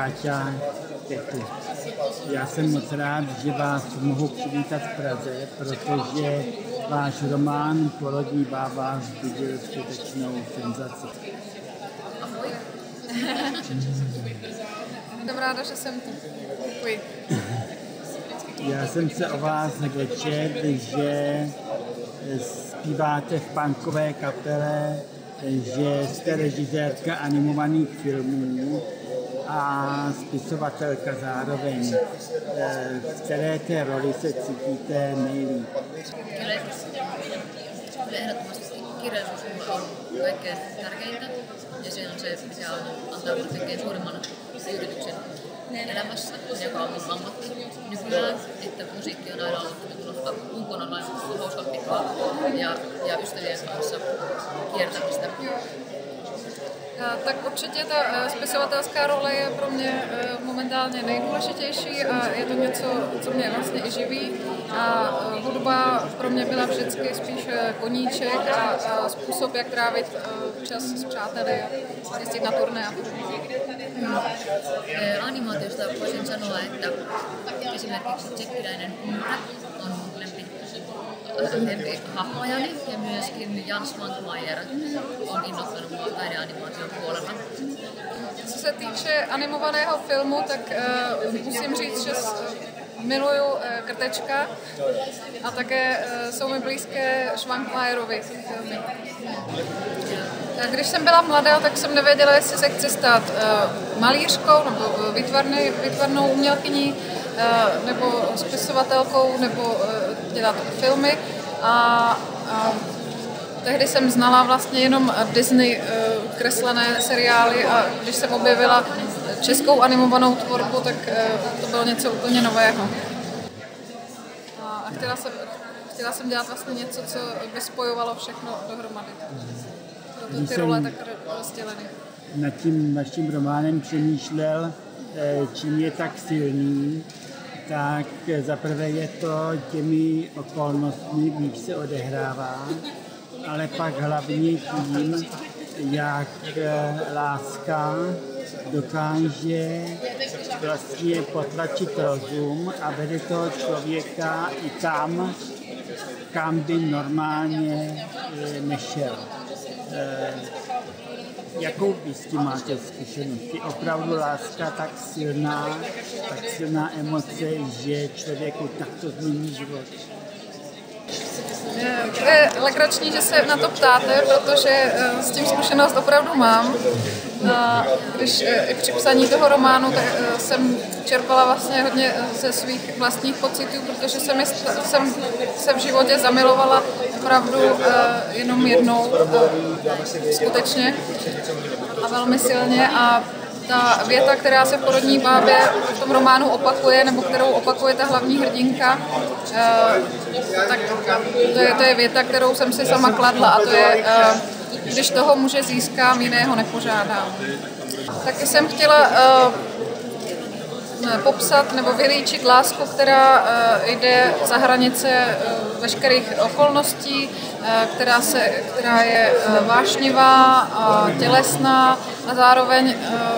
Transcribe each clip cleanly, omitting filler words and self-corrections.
Káťa Ketu. Já jsem moc rád, že vás mohu přivítat v Praze, protože váš román Porodní bába vzbudil skutečnou senzaci. Ahoj. Jsem ráda, že jsem tu. Děkuji. Já jsem se o vás dočetl, že zpíváte v punkové kapele, že jste režisérka animovaných filmů a spisovatelka zároveň. V které té roli se cítíte nejlíp? Kyllä ehdottomasti kirjallisuus on kaikkein tärkeintä ja se on se, mikä antaa kaikkein suurimman tyydytyksen elämässä, joka on mun ammatti nykyään, että musiikki on aina ollut minusta ulkona noin hauskapikkaa ja ystävien kanssa kiertämistä. Tak určitě ta spisovatelská role je pro mě momentálně nejdůležitější a je to něco, co mě vlastně i živí. A hudba pro mě byla vždycky spíš koníček a způsob, jak trávit čas s přáteli a jezdit na turné a podobně. Animaatiosta voisin sanoa, että esimerkiksi tsekkiläinen Umra on mun lempihahmojani ja myöskin Jan Svankmajer on innottanut mua taideanimaation puolella. Co se týče animovaného filmu, tak musím říct, že miluju Krtečka a také jsou mi blízké Švankmajerovi filmy. Když jsem byla mladá, tak jsem nevěděla, jestli se chci stát malířkou nebo výtvarnou umělkyní, nebo spisovatelkou, nebo dělat filmy. A tehdy jsem znala vlastně jenom Disney kreslené seriály a když jsem objevila českou animovanou tvorbu, tak to bylo něco úplně nového. A chtěla jsem dělat vlastně něco, co by spojovalo všechno dohromady. Proto ty role tak rozděleny. Nad tím vaším románem přemýšlel, čím je tak silný, tak zaprvé je to těmi okolnostmi, v nich se odehrává, ale pak hlavně tím, jak láska dokáže vlastně potlačit rozum a vede toho člověka i tam, kam by normálně nešel. Jakou vy s tím máte zkušenosti? Opravdu láska tak silná emoce, že člověku takto změní život? Je legrační, že se na to ptáte, protože s tím zkušenost opravdu mám. Když i při psaní toho románu tak jsem čerpala vlastně hodně ze svých vlastních pocitů, protože jsem se v životě zamilovala opravdu jenom jednou, skutečně a velmi silně. A ta věta, která se v Porodní bábě v tom románu opakuje, nebo kterou opakuje ta hlavní hrdinka, tak to je věta, kterou jsem si sama kladla a to je, když toho muže získám, jiného nepožádám. Taky jsem chtěla popsat nebo vylíčit lásku, která jde za hranice veškerých okolností, která je vášnivá a tělesná a zároveň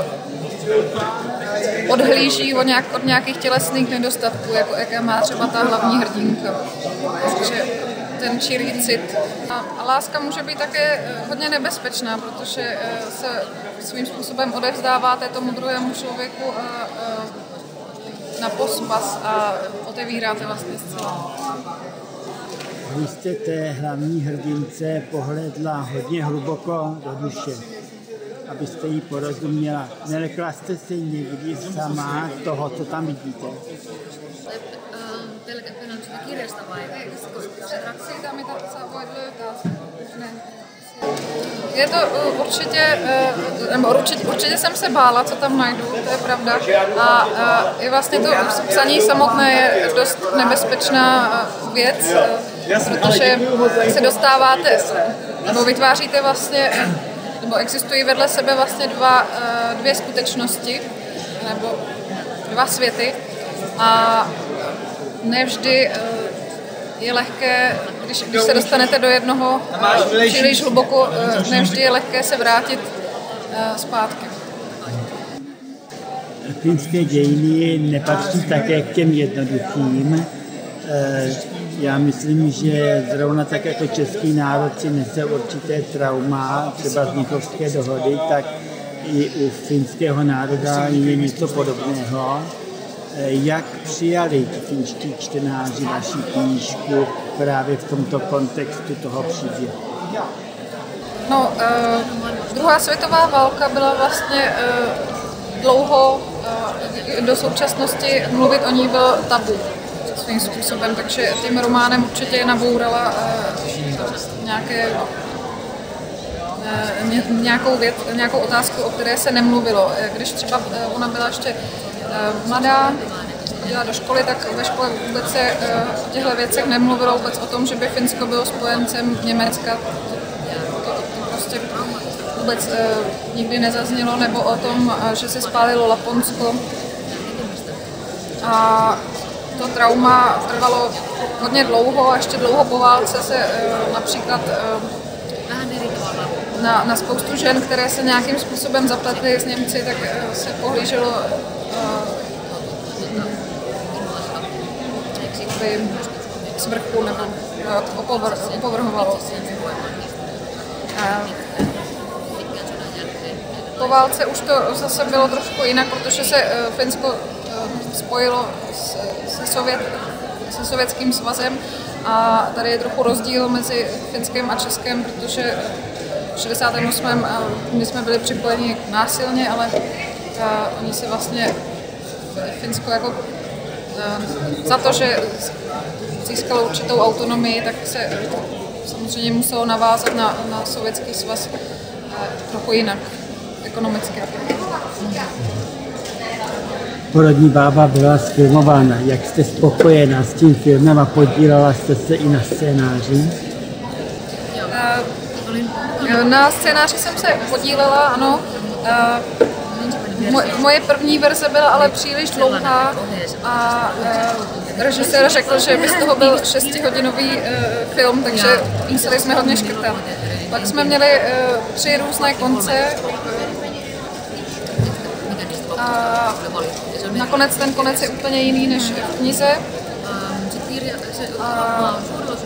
odhlíží od nějakých tělesných nedostatků, jaké má třeba ta hlavní hrdinka. Takže ten čirý cit. A láska může být také hodně nebezpečná, protože se svým způsobem odevzdáváte tomu druhému člověku na pospas a otevíráte vlastně zcela. Vy jste té hlavní hrdince pohledla hodně hluboko do duše, abyste jí porozuměla. Nelekla jste si někdy sama toho, co tam vidíte? Kirjasta vai? Siitä, mitä sä voit löytää. Je to určitě jsem se bála, co tam najdu, to je pravda. A i vlastně to psaní samotné je dost nebezpečná věc, protože se dostáváte, nebo vytváříte vlastně, nebo existují vedle sebe vlastně dvě skutečnosti, nebo dva světy. A nevždy je lehké, když se dostanete do jednoho příliš hluboko, nevždy je lehké se vrátit zpátky. finské dějiny nepatří také k těm jednoduchým. Já myslím, že zrovna tak jako český národ si nese určité trauma, třeba z Mnichovské dohody, tak i u finského národa je něco podobného. Jak přijali finští čtenáři vaši knížku právě v tomto kontextu toho příběhu? No, druhá světová válka byla vlastně dlouho, do současnosti mluvit o ní bylo tabu svým způsobem, takže tím románem určitě nabourala nějakou otázku, o které se nemluvilo. Když třeba ona byla ještě mladá, chodila do školy, tak ve škole vůbec se o těchto věcech nemluvilo, vůbec o tom, že by Finsko bylo spojencem Německa. To prostě vůbec nikdy nezaznělo, nebo o tom, že se spálilo Laponsko. A to trauma trvalo hodně dlouho a ještě dlouho po válce se například na spoustu žen, které se nějakým způsobem zapletly s Němci, tak se pohlíželo z vrchu nebo opovrhovalo. Po válce už to zase bylo trošku jinak, protože se Finsko spojilo se Sovětským svazem a tady je trochu rozdíl mezi Finskem a Českem, protože v 68. my jsme byli připojeni násilně, ale oni se vlastně Finsko jako za to, že získalo určitou autonomii, tak se samozřejmě muselo navázat na Sovětský svaz trochu jinak ekonomicky. Porodní bába byla zfilmována. Jak jste spokojená s tím filmem a podílela jste se i na scénáři? Na scénáři jsem se podílela, ano. Moje první verze byla ale příliš dlouhá a režisér řekl, že by z toho byl 6hodinový film, takže museli jsme hodně škrtat. Pak jsme měli 3 různé konce a nakonec ten konec je úplně jiný než v knize. A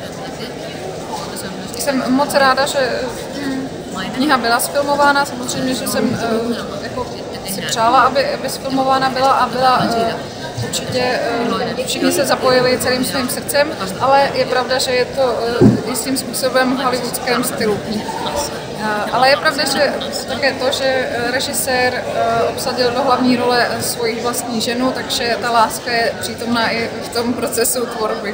jsem moc ráda, že kniha byla zfilmována, samozřejmě, že jsem jako si přála, aby zfilmována byla a byla určitě, všichni se zapojili celým svým srdcem, ale je pravda, že je to jistým způsobem v hollywoodském stylu. Ale je pravda, že také to, že režisér obsadil do hlavní role svoji vlastní ženu, takže ta láska je přítomná i v tom procesu tvorby.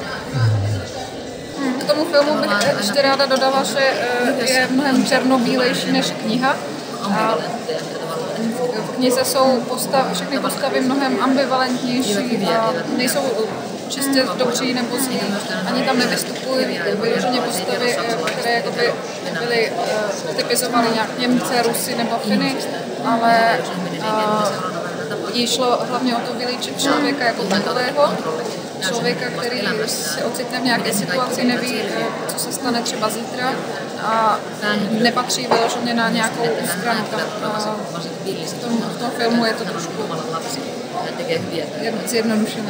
K tomu filmu bych ještě ráda dodala, že je mnohem černobílejší než kniha. A v knize jsou všechny postavy mnohem ambivalentnější a nejsou čistě dobří nebo zlí. Ani tam nevystupují vyloženě postavy, které jakoby byly typizovaly nějak Němce, Rusy nebo Finy, ale jí šlo hlavně o to vylíčit člověka jako takového, člověka, který se ocitne v nějaké situaci, neví, co se stane třeba zítra a nepatří vyloženě na nějakou stranu. V tom filmu je to trošku zjednodušené.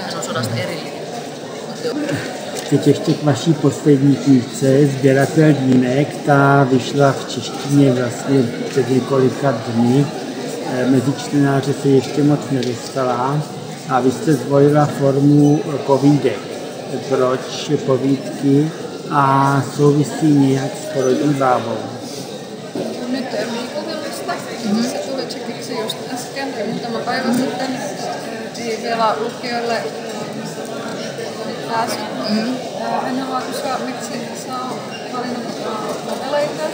Teď ještě k vaší poslední knížce Sběratel dýnek, ta vyšla v češtině vlastně před několika dny. Mezi čtenáře se ještě moc nedostala a vy jste zvolila formu povídek. Proč povídky a souvisí nějak s porodní bábou? Nyt liikunnallista. Se tuli tsekiksi just äsken, muutama päivä sitten. Ei vielä lukijoille pääsy. Hän haluaa kysyä, miksi saa valinnut novelleita,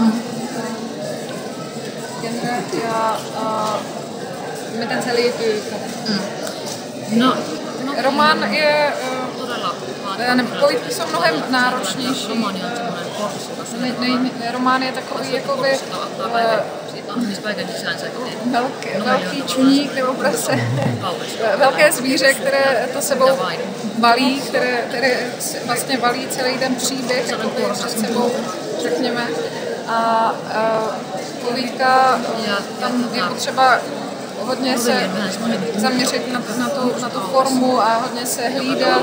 genreä ja miten se liittyy. No, román je, ne, povídky jsou mnohem náročnější. Román je takový jakoby velký čuník nebo prostě velké zvíře, které to sebou balí, které vlastně balí celý ten příběh jakoby před sebou, řekněme. A povídka, tam je potřeba hodně se zaměřit na tu formu a hodně se hlídat.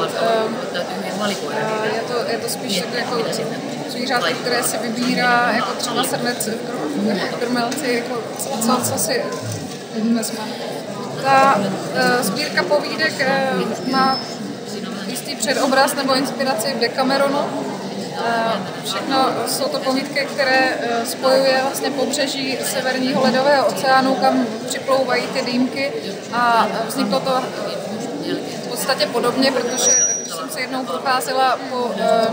Je to spíš jako zvířátko, které si vybírá, jako třeba srnec, krmelci, jako co si vezme. Ta sbírka povídek má jistý předobraz nebo inspiraci v Decameronu. Všechno jsou to povídky, které spojuje vlastně pobřeží Severního ledového oceánu, kam připlouvají ty dýmky, a vzniklo to v podstatě podobně, protože když jsem se jednou procházela po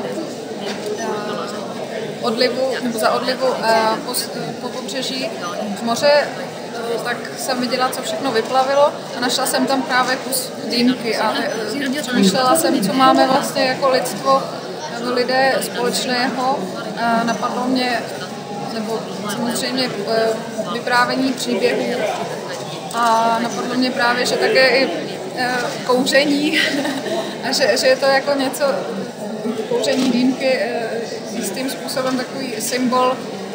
odlivu, nebo za odlivu po pobřeží moře, tak jsem viděla, co všechno vyplavilo, a našla jsem tam právě kus dýmky a přemýšlela jsem, co máme vlastně jako lidstvo, lidé společného. Napadlo mě, nebo samozřejmě vyprávění příběhů, a napadlo mě právě, že také i kouření a že je to jako něco, kouření dýmky jistým způsobem takový symbol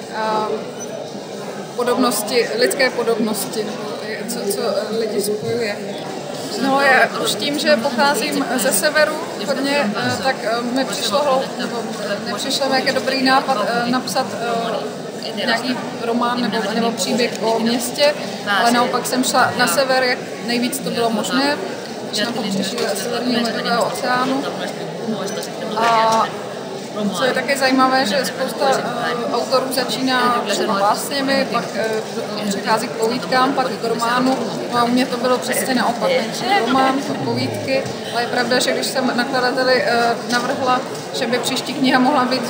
podobnosti, lidské podobnosti, co lidi spojuje. No, já už tím, že pocházím ze severu hodně, tak mi nepřišlo jak je dobrý nápad napsat nějaký román nebo příběh o městě, ale naopak jsem šla na sever, jak nejvíc to bylo možné, na pobřeží Severního ledového oceánu. A co je také zajímavé, že spousta autorů začíná třeba básněmi, pak přechází k povídkám, pak k románu. No a u mě to bylo přesně naopak. Román, povídky, ale je pravda, že když jsem nakladateli navrhla, že by příští kniha mohla být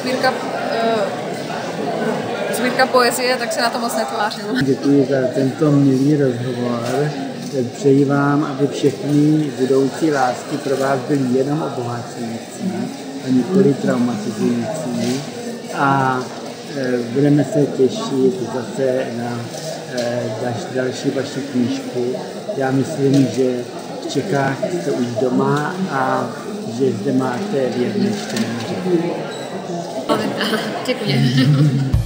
sbírka poezie, tak se na to moc netvářil. Děkuji za tento milý rozhovor. Přeji vám, aby všechny budoucí lásky pro vás byly jenom obohacující a nikoli traumatizující. A budeme se těšit zase na další vaši knížku. Já myslím, že v Čechách jste už doma a že zde máte věrné čtenáře. Děkuji.